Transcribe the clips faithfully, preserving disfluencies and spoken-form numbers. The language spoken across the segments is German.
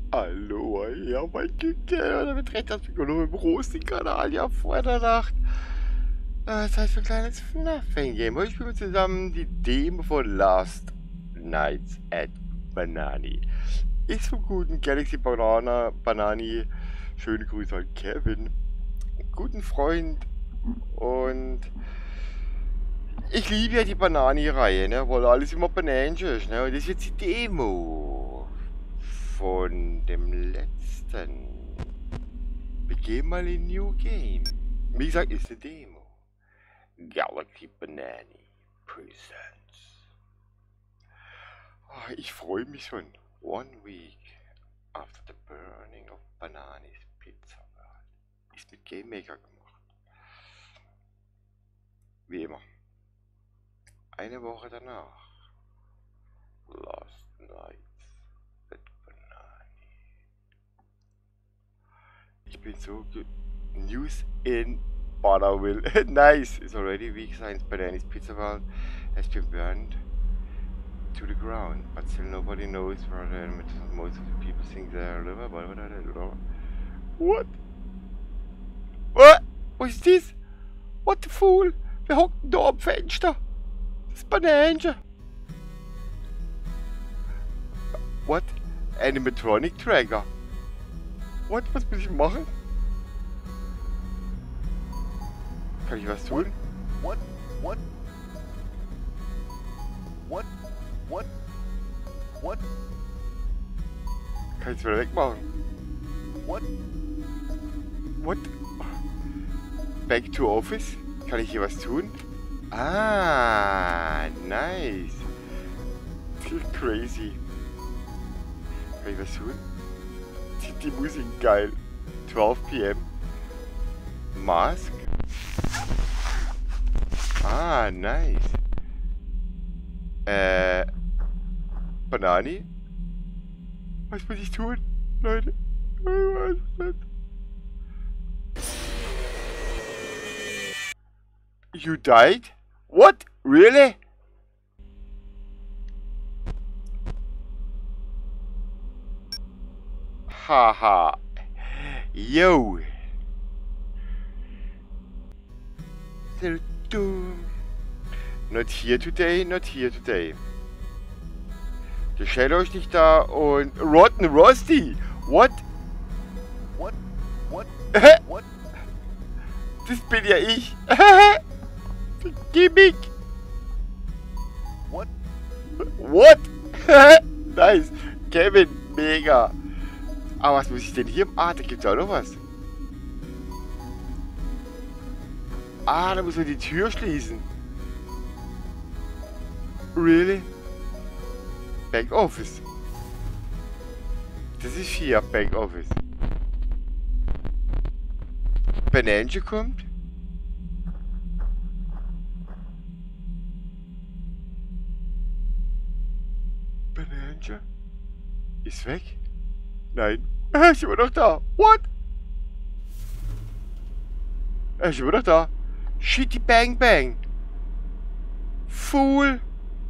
Hallo, ja, mein Güte, damit recht herzlich willkommen im Roasting-Kanal, ja, vor der Nacht. Das heißt, für ein kleines Fluffing-Game. Heute spielen wir zusammen die Demo von Last Nights at Banani. Ist vom guten Galaxy Banana, Banani. Schöne Grüße an Kevin. Guten Freund. Und ich liebe ja die Banani-Reihe, ne, weil alles immer Bananisch ist, ne. Und das ist jetzt die Demo von dem letzten. Wir gehen mal in New Game. Wie gesagt, ist eine Demo. Galaxy Banani Presents. Oh, ich freue mich schon. One week after the burning of Banani's Pizza World. Ist mit Game Maker gemacht. Wie immer. Eine Woche danach. Last Nights at Banani. Ich bin so gut. News in Butterville. Nice. It's already weak since Banani's Pizza World has been burned to the ground, but still nobody knows where the elements. Most of the people think they're liver. What? What? Was ist das? What the fool? Wer hockt denn da am Fenster? Das ist Banane. What? Animatronic Tracker. What? Was muss ich machen? Kann ich was tun? What? What? What? What? What? Kann ich es wieder wegmachen? What? What? Back to Office? Kann ich hier was tun? Ah, nice. Crazy. Kann ich was tun? Die, die Musik geil. zwölf p m Mask. Ah, nice. Äh. Banani? Was muss ich tun, Leute? Ich weiß es nicht. You died? What? Really? Haha. Yo. Not here today, not here today. Der Shadow ist nicht da und Rotten Rusty. What? What? What? What? Das bin ja ich. Gimmick. What? What? Nice. Kevin, mega. Aber was muss ich denn hier? Ah, da gibt's auch noch was. Ah, da muss man die Tür schließen. Really? Back Office. Das ist hier Back Office. Banane kommt. Banane ist weg. Nein. Er ist immer noch da. What? Er ist immer noch da. Shitty Bang Bang. Fool.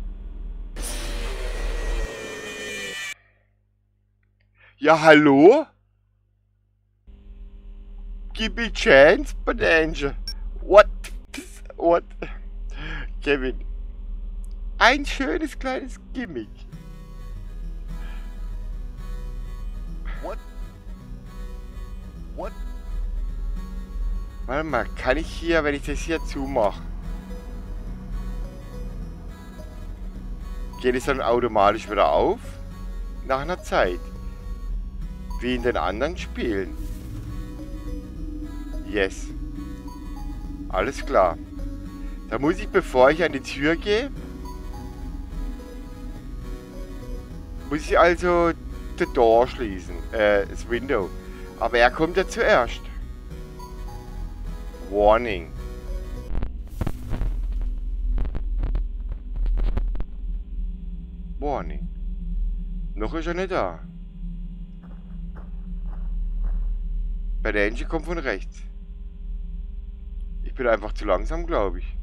Ja, hallo? Give me chance, Banane. What? What? Kevin. Ein schönes kleines Gimmick. What? What? Warte mal, kann ich hier, wenn ich das hier zumache, geht es dann automatisch wieder auf? Nach einer Zeit. Wie in den anderen Spielen. Yes. Alles klar. Da muss ich, bevor ich an die Tür gehe, muss ich also the door schließen. Äh, das Window. Aber er kommt ja zuerst. Warning. Warning. Noch ist er nicht da. Banane kommt von rechts. Ich bin einfach zu langsam, glaube ich.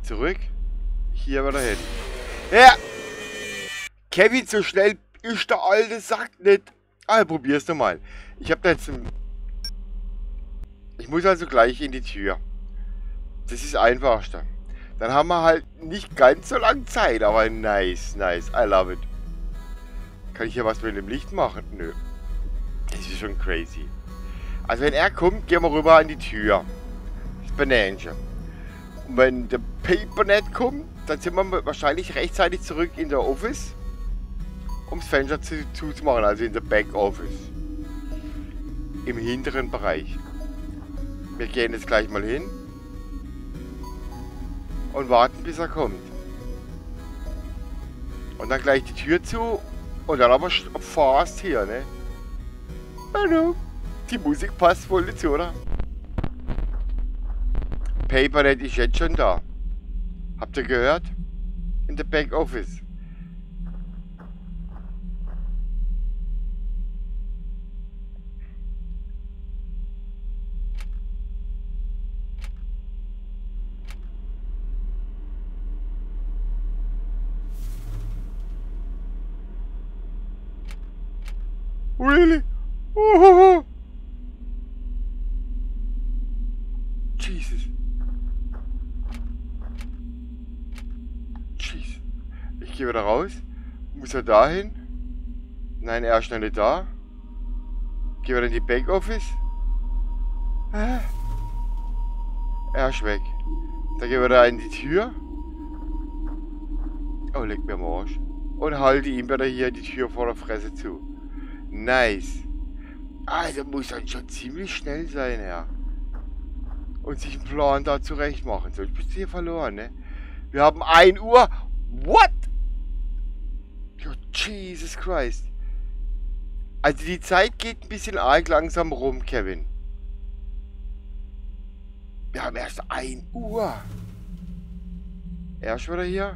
zurück. Hier wieder hin. Ja! Kevin, so schnell ist der alte Sack nicht. Ah, probier's nochmal. Ich hab da jetzt ein... Ich muss also gleich in die Tür. Das ist das Einfachste. Dann haben wir halt nicht ganz so lange Zeit, aber nice, nice. I love it. Kann ich hier was mit dem Licht machen? Nö. Das ist schon crazy. Also wenn er kommt, gehen wir rüber an die Tür. Das Bananchen. Und wenn der Papernet kommt, dann sind wir wahrscheinlich rechtzeitig zurück in der Office, um das Fenster zu, zuzumachen, also in der Back Office. Im hinteren Bereich. Wir gehen jetzt gleich mal hin und warten, bis er kommt. Und dann gleich die Tür zu und dann aber fast hier, ne? Hallo. Die Musik passt voll dazu, oder? Papernet ist jetzt schon da. Habt ihr gehört? In der Back Office. Really? Oh. Jesus. Jesus. Ich gehe wieder raus. Muss er dahin? Nein, er ist noch nicht da. Geh wieder in die Back Office. Ah. Er ist weg. Dann gehen wir da in die Tür. Oh, leg mir am Arsch. Und halte ihm wieder hier die Tür vor der Fresse zu. Nice. Also muss dann schon ziemlich schnell sein, ja. Und sich einen Plan da zurecht machen. Sonst bist du hier verloren, ne? Wir haben ein Uhr. What? Oh, Jesus Christ. Also die Zeit geht ein bisschen arg langsam rum, Kevin. Wir haben erst ein Uhr. Er ist wieder hier?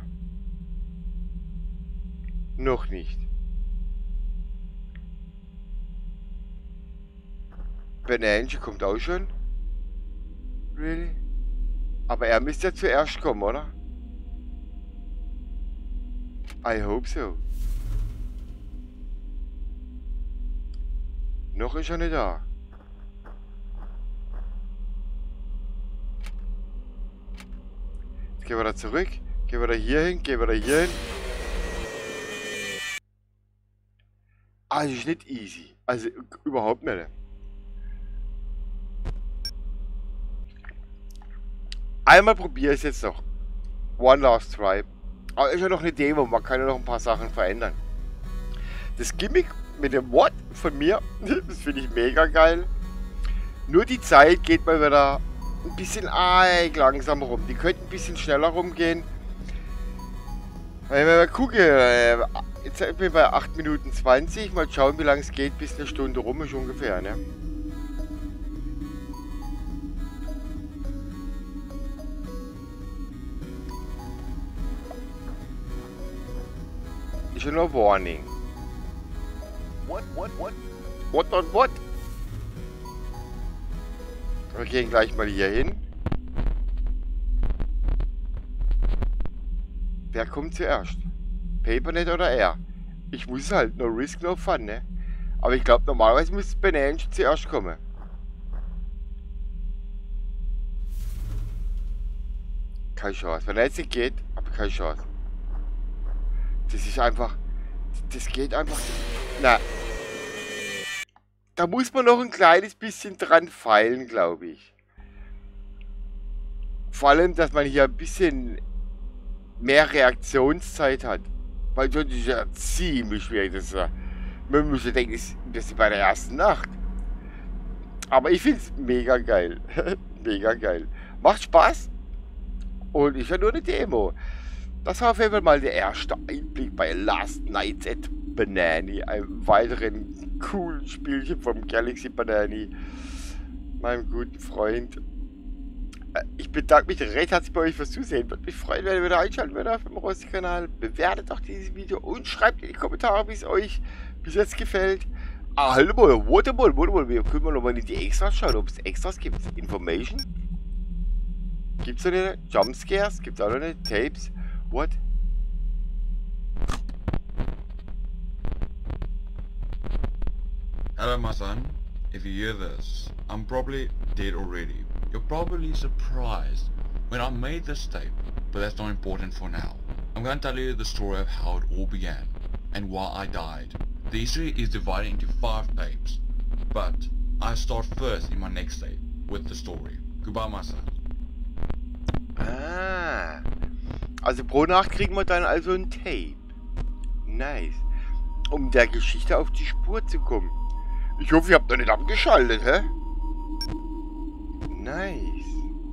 Noch nicht. Bananchen kommt auch schon. Really? Aber er müsste ja zuerst kommen, oder? I hope so. Noch ist er nicht da. Jetzt gehen wir da zurück. Gehen wir da hier hin. Gehen wir da hier hin. Also ist nicht easy. Also überhaupt nicht. Einmal probiere ich es jetzt noch. One last try. Aber ist ja noch eine Demo, man kann ja noch ein paar Sachen verändern. Das Gimmick mit dem What von mir, das finde ich mega geil. Nur die Zeit geht mal wieder ein bisschen arg langsam rum. Die könnte ein bisschen schneller rumgehen. Wenn wir mal gucken, jetzt sind wir bei acht Minuten zwanzig. Mal schauen, wie lange es geht, bis eine Stunde rum ist ungefähr, ne? Ist ja nur Warning. What, what, what? What, what, what? Wir gehen gleich mal hier hin. Wer kommt zuerst? Papernet oder er? Ich muss halt, no risk, no fun, ne? Aber ich glaube, normalerweise muss Bananchen zuerst kommen. Keine Chance. Wenn er jetzt nicht geht, habe ich keine Chance. Das ist einfach... Das geht einfach... Na. Da muss man noch ein kleines bisschen dran feilen, glaube ich. Vor allem, dass man hier ein bisschen mehr Reaktionszeit hat. Weil sonst ist ja ziemlich schwierig. Das ist, man muss ja denken, das ist bei der ersten Nacht. Aber ich finde es mega geil. Mega geil. Macht Spaß. Und ist ja nur eine Demo. Das war auf jeden Fall mal der erste Einblick bei Last Nights at Banani, einem weiteren coolen Spielchen vom Galaxy Banani, meinem guten Freund. Ich bedanke mich recht herzlich bei euch fürs Zusehen. Würde mich freuen, wenn ihr wieder einschalten würdet auf dem Rosti-Kanal. Bewertet doch dieses Video und schreibt in die Kommentare, wie es euch bis jetzt gefällt. Ah, halt mal, warte mal, warte mal. Wir können mal nochmal in die Extras schauen, ob es Extras gibt. Information. Gibt's so eine Jumpscares? Gibt's auch noch eine Tapes? What? Hello, my son. If you hear this, I'm probably dead already. You're probably surprised when I made this tape, but that's not important for now. I'm going to tell you the story of how it all began, and why I died. The history is divided into five tapes, but I start first in my next tape with the story. Goodbye, my son. Ah. Also pro Nacht kriegen wir dann also ein Tape. Nice. Um der Geschichte auf die Spur zu kommen. Ich hoffe, ihr habt noch nicht abgeschaltet, hä? Nice.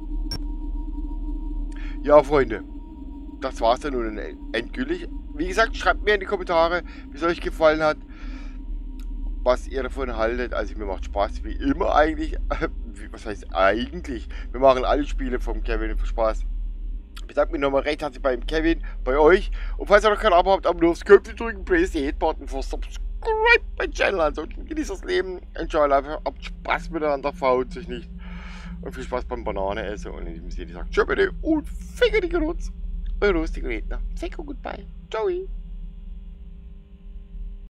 Ja, Freunde. Das war's dann nun endgültig. Wie gesagt, schreibt mir in die Kommentare, wie es euch gefallen hat. Was ihr davon haltet. Also mir macht Spaß, wie immer eigentlich. Was heißt eigentlich? Wir machen alle Spiele vom Kevin für Spaß. Ich bedanke mich nochmal recht herzlich beim Kevin, bei euch. Und falls ihr noch kein Abo habt, abonniert das Köpfchen drücken, press the Hit-Button für Subscribe mein Channel. Ansonsten genießt das Leben, enjoy life, habt Spaß miteinander, verhaut sich nicht. Und viel Spaß beim Banane essen. Und in diesem Sinne sagt tschö bitte und finger die Gerutz. Euer lustiger Redner. Say goodbye. Ciao.